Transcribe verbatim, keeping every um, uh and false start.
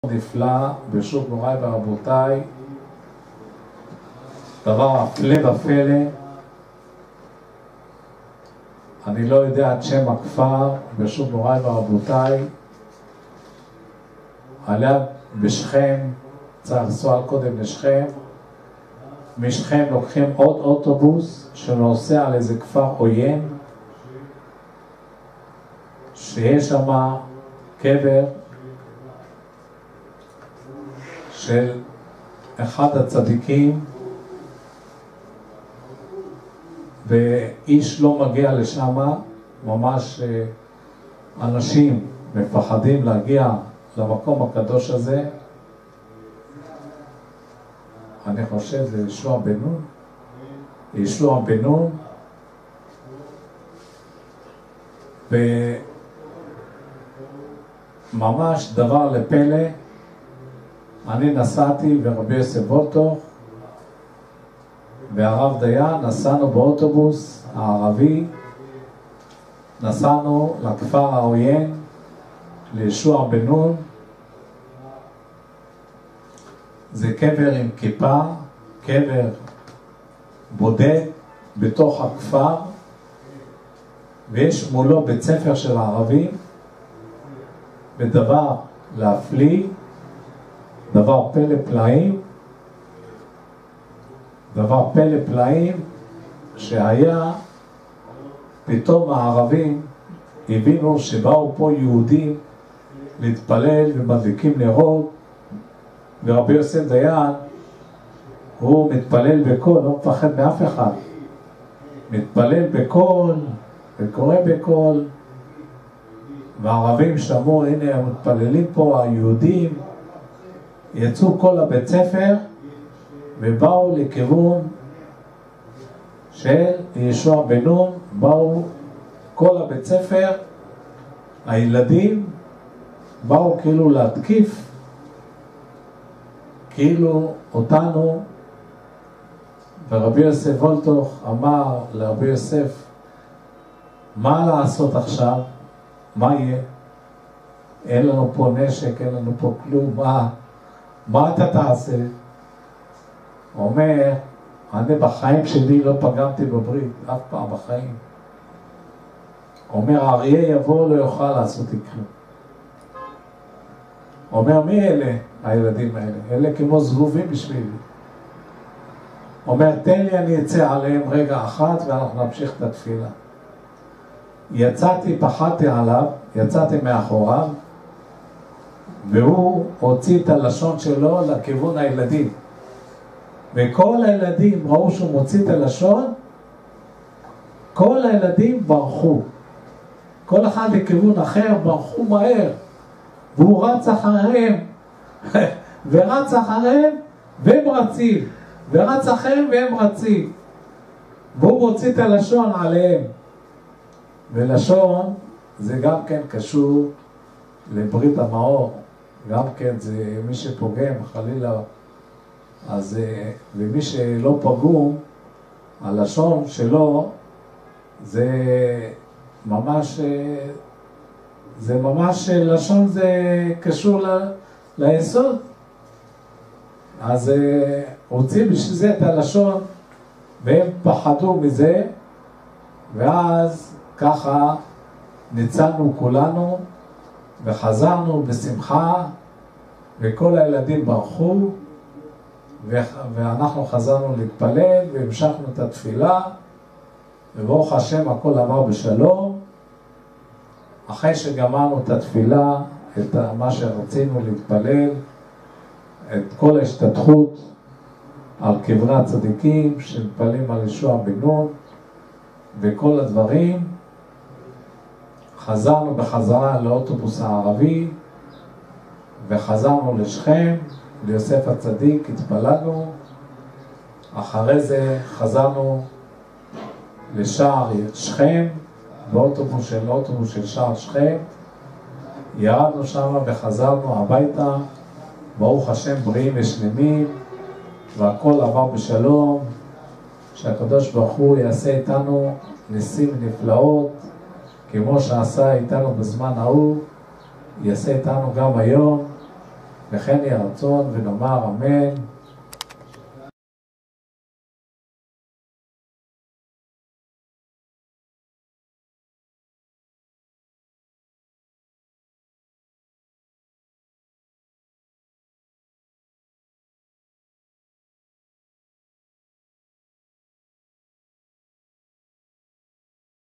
נפלא, ברשות מוריי ורבותיי, דבר הפלא ופלא. אני לא יודע את שם הכפר, ברשות מוריי ורבותיי, עליו בשכם, צריך לנסוע קודם לשכם, משכם לוקחים עוד אוטובוס שנוסע על איזה כפר עוין, שיש שם קבר של אחד הצדיקים, ואיש לא מגיע לשם, ממש אנשים מפחדים להגיע למקום הקדוש הזה. אני חושב זה ישוע בן נון, ישוע בן נון, וממש דבר לפלא. אני נסעתי ורבי יוסף וולטוך והרב דיין, נסענו באוטובוס הערבי, נסענו לכפר העוין, לישוע בן נון. זה קבר עם כיפה, קבר בודד בתוך הכפר, ויש מולו בית ספר של הערבים, בדבר להפליא, דבר פלא פלאים, דבר פלא פלאים, שהיה פתאום הערבים הבינו שבאו פה יהודים להתפלל ומדליקים נרות, ורבי יוסף דיין הוא מתפלל בקול, לא מפחד מאף אחד, מתפלל בקול וקורא בקול, והערבים שמעו, הנה הם מתפללים פה היהודים, יצאו כל הבית ספר ובאו לכיוון של ישוע בן נון, באו כל הבית ספר, הילדים באו כאילו להתקיף, כאילו אותנו. ורבי יוסף וולטוך אמר לרבי יוסף, מה לעשות עכשיו? מה יהיה? אין לנו פה נשק, אין לנו פה כלום, מה? מה אתה תעשה? הוא אומר, אני בחיים שלי לא פגמתי בברית, אף פעם בחיים. הוא אומר, האריה יבוא לא יוכל לעשות כלום. הוא אומר, מי אלה הילדים האלה? אלה כמו זבובים בשבילי. הוא אומר, תן לי, אני אצא עליהם רגע אחת ואנחנו נמשיך את התפילה. יצאתי, פחדתי עליו, יצאתי מאחוריו, והוא הוציא את הלשון שלו לכיוון הילדים. וכל הילדים ראו שהוא מוציא את הלשון, כל הילדים ברחו. כל אחד לכיוון אחר, ברחו מהר. והוא רץ אחריהם, ורץ אחריהם, והם רצים. ורץ אחריהם והם רצים. והוא מוציא את הלשון עליהם. ולשון זה גם כן קשור לברית המאור. גם כן זה מי שפוגם חלילה, אז ומי שלא פגום, הלשון שלו זה ממש, זה ממש לשון, זה קשור ל, ליסוד. אז הוציא בשביל זה את הלשון והם פחדו מזה, ואז ככה ניצלנו כולנו וחזרנו בשמחה, וכל הילדים ברחו, ואנחנו חזרנו להתפלל והמשכנו את התפילה, וברוך השם הכל עבר בשלום. אחרי שגמרנו את התפילה, את מה שרצינו להתפלל, את כל ההשתתחות על קברי הצדיקים שמתפללים על ישוע בן נון וכל הדברים, חזרנו בחזרה לאוטובוס הערבי וחזרנו לשכם, ליוסף הצדיק, התפללנו. אחרי זה חזרנו לשער שכם, באוטובוס של אוטובוס של שער שכם, ירדנו שם וחזרנו הביתה, ברוך השם בריאים ושלמים, והכל עבר בשלום. שהקדוש ברוך הוא יעשה איתנו ניסים ונפלאות, כמו שעשה איתנו בזמן ההוא, יעשה איתנו גם היום, וכן יהיה רצון ונאמר אמן.